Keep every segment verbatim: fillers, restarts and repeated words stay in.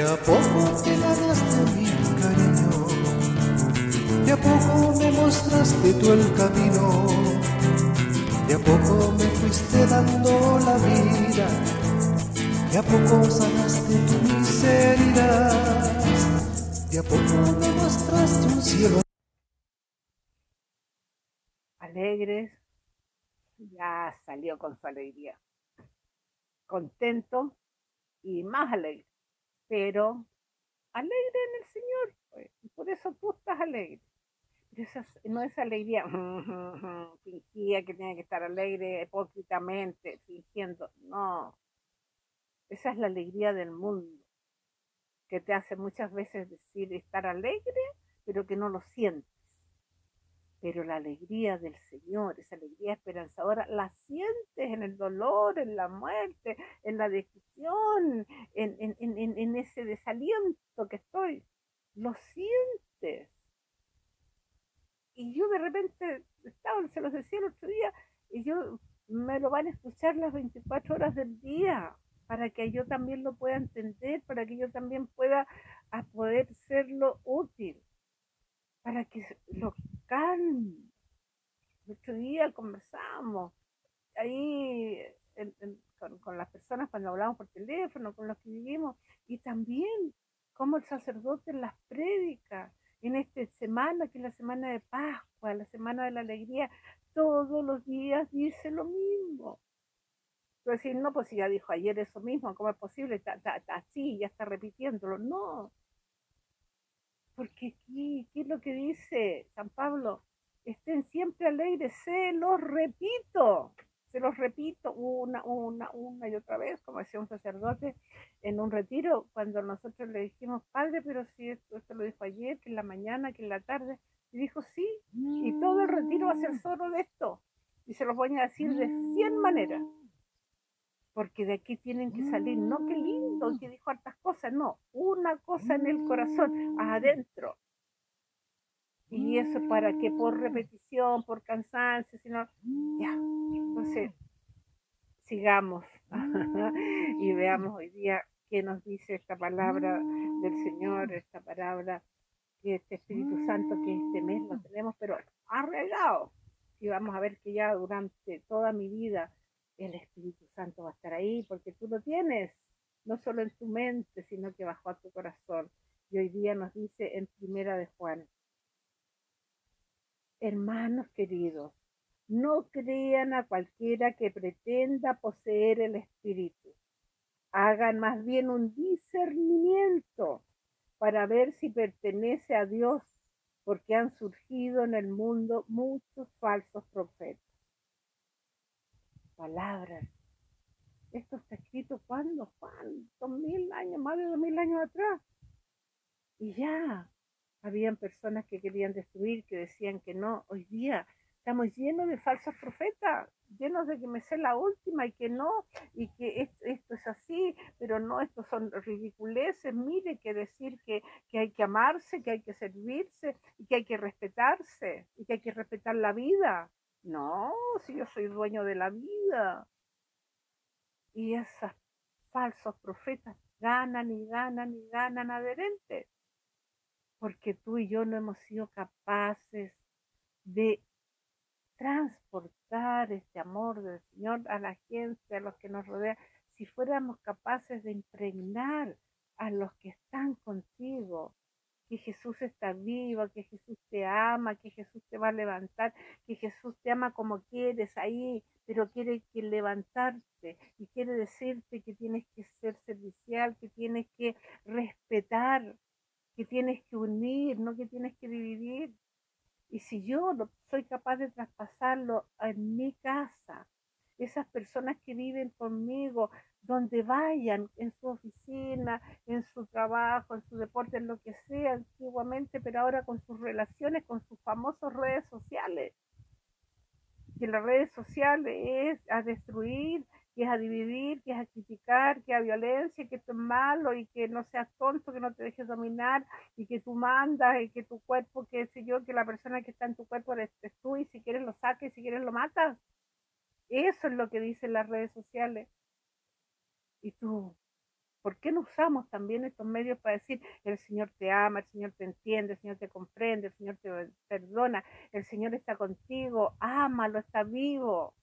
a poco te ganaste mi cariño, de a poco me mostraste tú el camino, de a poco me fuiste dando la vida, de a poco sanaste tu miseria, de a poco me mostraste un cielo. Alegres, ya salió con su alegría, contento y más alegre, pero alegre en el Señor, pues, y por eso tú estás alegre. Pero esa no es alegría fingía que tiene que estar alegre hipócritamente, fingiendo, no, esa es la alegría del mundo, que te hace muchas veces decir estar alegre, pero que no lo sientes. Pero la alegría del Señor, esa alegría esperanzadora, la sientes en el dolor, en la muerte, en la decisión, en, en, en, en ese desaliento que estoy. Lo sientes. Y yo de repente estaba, se los decía el otro día, y yo me lo van a escuchar las veinticuatro horas del día, para que yo también lo pueda entender, para que yo también pueda a poder serlo útil, para que lo calme. El otro día conversábamos ahí en, en, con, con las personas cuando hablamos por teléfono, con los que vivimos, y también como el sacerdote en las prédicas, en esta semana, que es la semana de Pascua, la semana de la alegría, todos los días dice lo mismo. Pero decir, no, pues si ya dijo ayer eso mismo, ¿cómo es posible? Está, está, está así, ya está repitiéndolo. No, porque aquí, ¿qué es lo que dice San Pablo? Estén siempre alegres, se los repito, se los repito una, una, una y otra vez, como decía un sacerdote en un retiro, cuando nosotros le dijimos, padre, pero si esto, esto lo dijo ayer, que en la mañana, que en la tarde, y dijo, sí, y todo el retiro va a ser solo de esto, y se los voy a decir de cien maneras, porque de aquí tienen que salir, no, qué lindo, que dijo hartas cosas, no, una cosa en el corazón, adentro. Y eso es para que por repetición, por cansancio, sino, ya, entonces, sigamos y veamos hoy día qué nos dice esta palabra del Señor, esta palabra, que este Espíritu Santo, que este mes lo tenemos, pero arraigado. Y vamos a ver que ya durante toda mi vida el Espíritu Santo va a estar ahí, porque tú lo tienes, no solo en tu mente, sino que bajó a tu corazón. Y hoy día nos dice en Primera de Juan, hermanos queridos, no crean a cualquiera que pretenda poseer el Espíritu. Hagan más bien un discernimiento para ver si pertenece a Dios, porque han surgido en el mundo muchos falsos profetas. Palabras. Esto está escrito cuando, Juan, dos mil años, más de dos mil años atrás. Y ya habían personas que querían destruir, que decían que no. Hoy día estamos llenos de falsos profetas, llenos de que me sé la última y que no, y que esto, esto es así, pero no, estos son ridiculeces. Mire, que decir que, que hay que amarse, que hay que servirse, y que hay que respetarse, y que hay que respetar la vida. No, si yo soy dueño de la vida. Y esos falsos profetas ganan y ganan y ganan adherentes, porque tú y yo no hemos sido capaces de transportar este amor del Señor a la gente, a los que nos rodean. Si fuéramos capaces de impregnar a los que están contigo, que Jesús está vivo, que Jesús te ama, que Jesús te va a levantar, que Jesús te ama como quieres ahí, pero quiere que levantarte y quiere decirte que tienes que ser servicial, que tienes que respetar, que tienes que unir, no que tienes que dividir. Y si yo no soy capaz de traspasarlo en mi casa, esas personas que viven conmigo, donde vayan, en su oficina, en su trabajo, en su deporte, en lo que sea, antiguamente, pero ahora con sus relaciones, con sus famosas redes sociales, que las redes sociales es a destruir, que es a dividir, que es a criticar, que es a violencia, que esto es malo y que no seas tonto, que no te dejes dominar y que tú mandas y que tu cuerpo, que sé yo, que la persona que está en tu cuerpo eres tú y si quieres lo saques y si quieres lo matas. Eso es lo que dicen las redes sociales. Y tú ¿Por qué no usamos también estos medios para decir, el Señor te ama, el Señor te entiende, el Señor te comprende, el Señor te perdona, el Señor está contigo, ámalo, está vivo?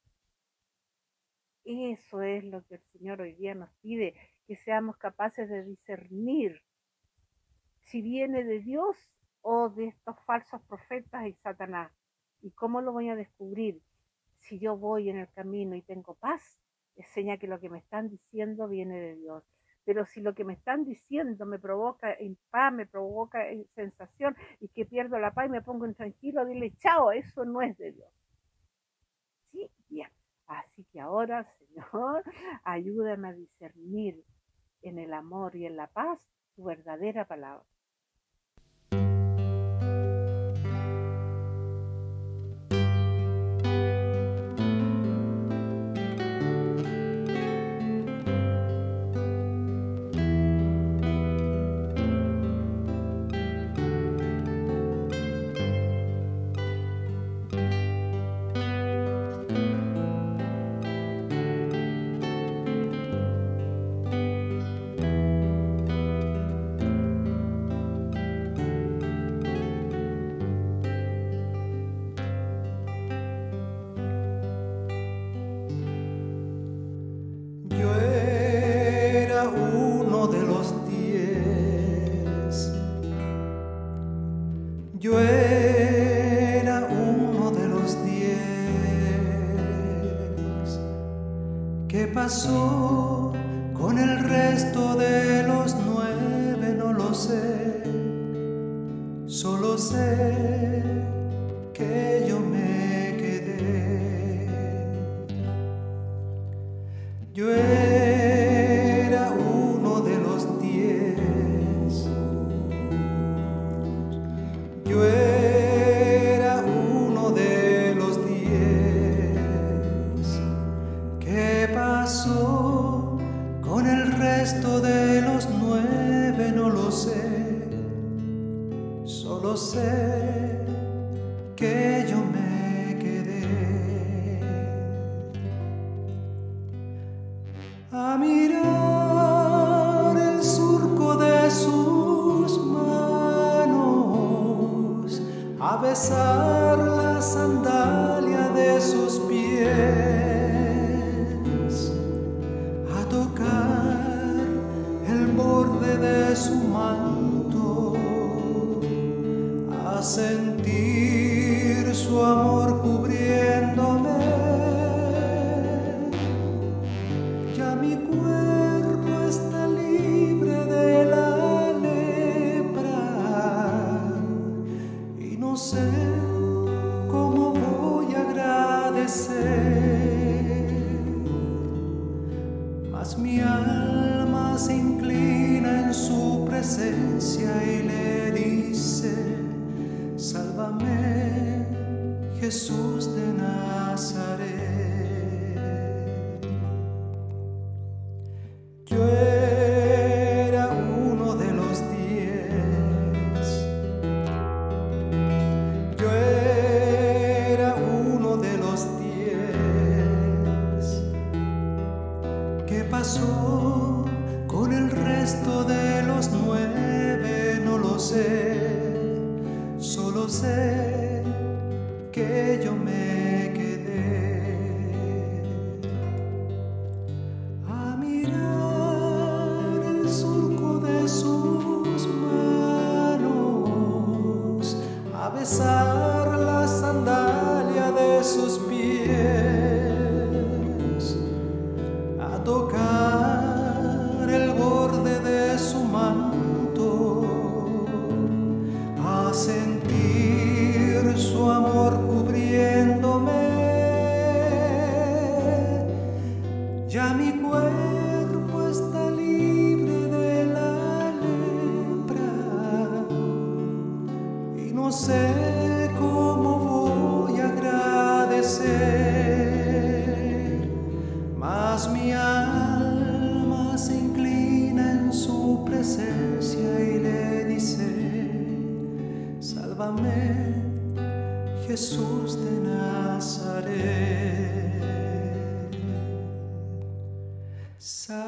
Eso es lo que el Señor hoy día nos pide, que seamos capaces de discernir si viene de Dios o de estos falsos profetas y Satanás. ¿Y cómo lo voy a descubrir? Si yo voy en el camino y tengo paz, es señal que lo que me están diciendo viene de Dios. Pero si lo que me están diciendo me provoca paz, me provoca sensación y que pierdo la paz y me pongo intranquilo, dile chao, eso no es de Dios. ¿Sí? Bien. Así que ahora, Señor, ayúdame a discernir en el amor y en la paz tu verdadera palabra. Yo era uno de los diez. ¿Qué pasó con el resto de los nueve? No lo sé. Solo sé que yo me quedé. Yo era uno de los diez. Yo era uno de los diez. ¿Qué pasó con el resto de los nueve? No lo sé. Solo sé que yo me quedé a mirar el surco de sus manos, a besar la sandalia de sus pies, a tocar el borde de su manto, a sentir su amor cubriéndome. Ya mi cuerpo está libre de la lepra y no sé cómo voy a agradecer, mas mi alma se inclina en su presencia y le dice: sálvame, Jesús de Nazaret. Yo era uno de los diez. Yo era uno de los diez. ¿Qué pasó con el resto de los nueve? No lo sé. Solo sé que yo me quedé a mirar el surco de sus manos, a besar la sandalia de sus pies, a tocar el borde de su manto, a sentir su amor cubriéndome. Ya mi cuerpo está libre de la lepra y no sé cómo voy a agradecer, mas mi alma se inclina en su presencia y le dice: sálvame, Jesús de Nazaret.